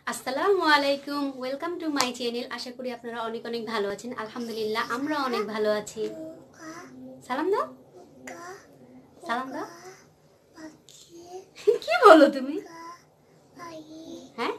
আসসালামু আলাইকুম, welcome to my channel. আশা করি আপনারা অনেক অনেক ভালো আছেন। আলহামদুলিল্লাহ আমরা অনেক ভালো আছি। সালাম দাও, সালাম দাও। কি বলো তুমি? হ্যাঁ,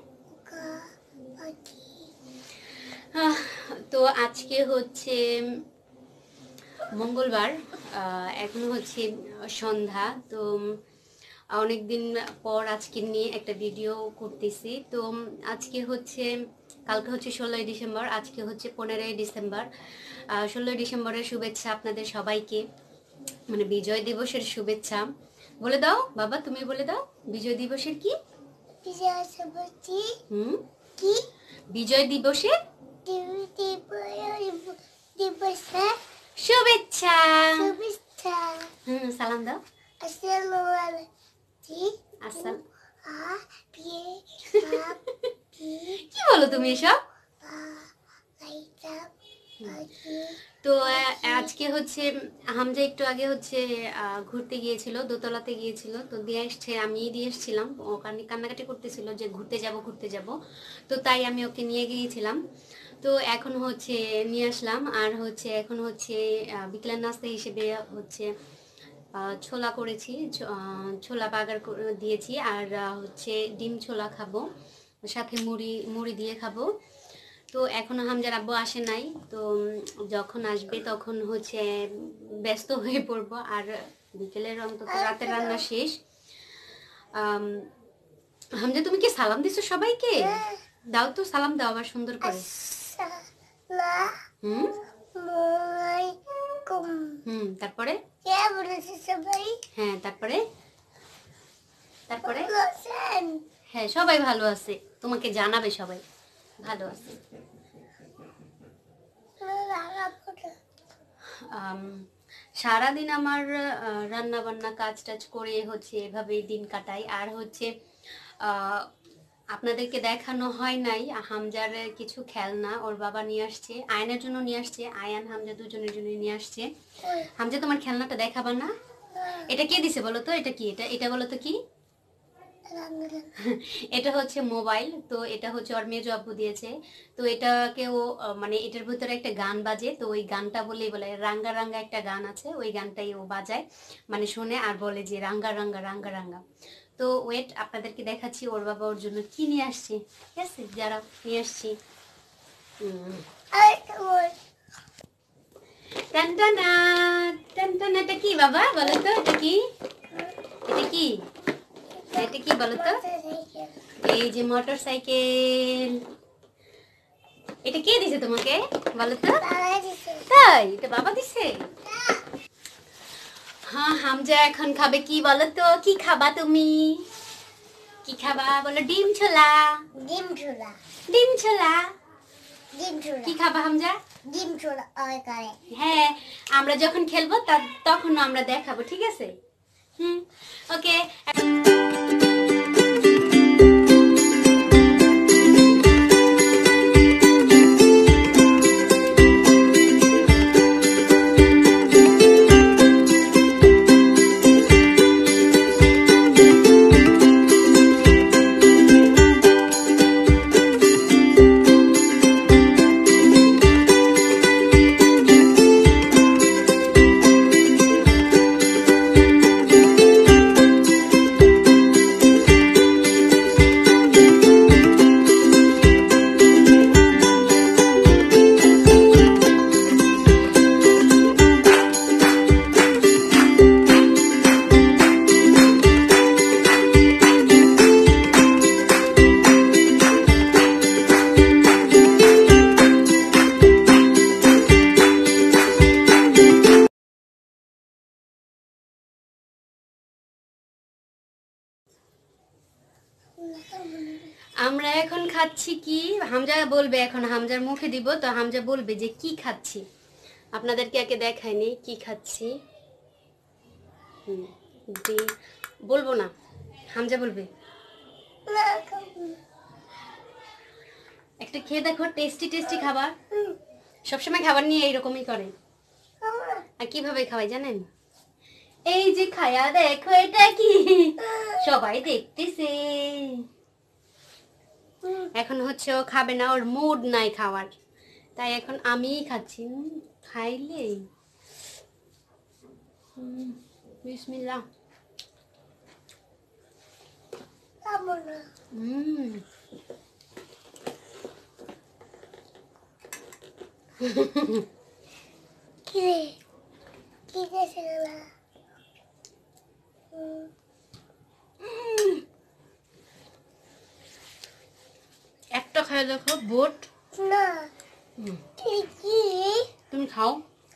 তো আজকে হচ্ছে মঙ্গলবার, এখন হচ্ছে সন্ধ্যা। তো অনেকদিন পর আজকে নিয়ে একটা ভিডিও করতেছি। তো আজকে হচ্ছে, কালকে হচ্ছে 16ই ডিসেম্বর, আজকে হচ্ছে 15ই ডিসেম্বর। 16ই ডিসেম্বরের শুভেচ্ছা আপনাদের সবাইকে, মানে বিজয় দিবসের শুভেচ্ছা। বলে দাও বাবা, তুমি বলে দাও বিজয় দিবসের কি? বিজয় দিবসের শুভেচ্ছা। সালাম দাও। কি বলো তুমি এসব? তো আজকে হচ্ছে হামজা একটু আগে হচ্ছে ঘুরতে গিয়েছিল, দোতলাতে গিয়েছিল। তো দিয়ে এসছে, আমি দিয়ে এসেছিলাম। ও কান্নাকাটি করতেছিল যে ঘুরতে যাব। তো তাই আমি ওকে নিয়ে গিয়েছিলাম। তো এখন হচ্ছে নিয়ে আসলাম। আর হচ্ছে এখন হচ্ছে বিকেলের নাস্তা হিসেবে হচ্ছে ছোলা করেছি, ছোলা বাগার দিয়েছি। আর হচ্ছে ডিম ছোলা খাবো, সাথে মুড়ি দিয়ে খাবো। তো এখনো হামজার আব্বু আসে নাই। তো যখন আসবে তখন হচ্ছে ব্যস্ত হয়ে পড়বো। আর বিকেলের অন্তত রাতের রান্না শেষ। হামজা, তুমি কি সালাম দিছো সবাইকে? দাও তো, সালাম দাও আবার সুন্দর করে। তারপরে হ্যাঁ, তারপরে হ্যাঁ, সবাই ভালো আছে। তোমাকে জানাবে সবাই ভালো আছে। সারাদিন আমার রান্না বান্না কাজ টাজ করে হচ্ছে এভাবেই দিন কাটাই। আর হচ্ছে আপনাদেরকে দেখানো হয় নাই হামজার কিছু খেলনা ওর বাবা নিয়ে আসছে, আয়নের জন্য নিয়ে আসছে। আয়ান হামজা দুজনের জন্য নিয়ে আসছে। হামজা, তোমার খেলনাটা দেখাবা না? এটা কে দিছে বলো তো? এটা কি? এটা বলো তো কি? এটা হচ্ছে মোবাইল। তো এটা হচ্ছে ওর মেজো আব্বু দিয়েছে। তো এটাকেও মানে এটার ভিতরে একটা গান বাজে। তো ওই গানটা বলেই বলে, রাঙ্গা রাঙ্গা একটা গান আছে, ওই গানটাই ও বাজায়, মানে শোনে আর বলে যে রাঙ্গা রাঙ্গা রাঙ্গা রাঙ্গা। তো ওয়েট, আপনাদেরকে দেখাচ্ছি ওর বাবা ওর জন্য কি নিয়ে আসছে। ঠিক আছে, যারা নিয়ে আসছি। টানটানা টানটানা, এটা কি বাবা বলো তো? এটা কি? এটা কি? এটা কি বলো তো? এই যে মোটর সাইকেল। এটা কে দিছে তোমাকে বলো তো? তাই? এটা বাবা দিছে? হ্যাঁ, হামজা এখন খাবে কি বলো তো? কি খাবা তুমি? কি খাবা বলো? ডিম ছোলা। ডিম ছোলা। ডিম ছোলা। ডিম ছোলা। কি খাবা হামজা? ডিম ছোলা। হ্যাঁ, আমরা যখন খেলবো তখন আমরা দেখাবো, ঠিক আছে? ওকে। আমরা এখন খাচ্ছি কি, হামজা বলবে। এখন হামজার মুখে দিব, তো হামজা বলবে যে কি খাচ্ছি। আপনাদেরকে আগে দেখাইনি কি খাচ্ছি। বলবো না, হামজা বলবে। একটা খেয়ে দেখো, টেস্টি টেস্টি খাবার। সবসময় খাবার নিয়ে এইরকমই করে। আর কিভাবে খাওয়াই জানেন? এই যে খায়া দেখো, এটা কি, সবাই দেখতেছে। এখন হচ্ছে ও খাবে না, ওর মুড নাই খাওয়ার, তাই এখন আমিই খাচ্ছি। খাইলেই বিসমিল্লাহ। একটা খাই দেখো বোট না। তুমি খাও।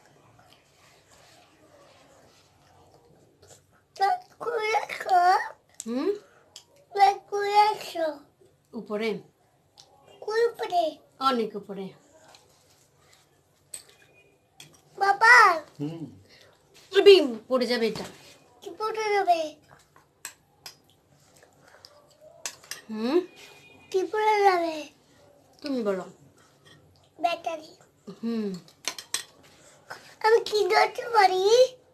উপরে অনেক উপরে বাবা পড়ে যাবে, এটা পড়ে যাবে। কি পড়ে যাবে তুমি বলো? ব্যাটারি। আমি কি ধরতে পারি?